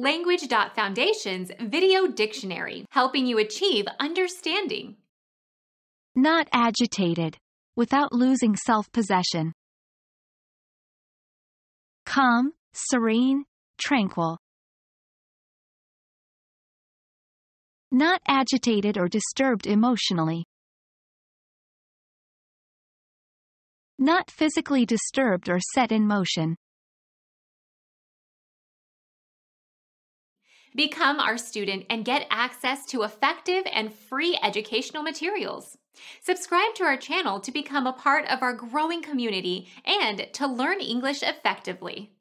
Language.Foundation's Video Dictionary, helping you achieve understanding. Not agitated, without losing self-possession. Calm, serene, tranquil. Not agitated or disturbed emotionally. Not physically disturbed or set in motion. Become our student and get access to effective and free educational materials. Subscribe to our channel to become a part of our growing community and to learn English effectively.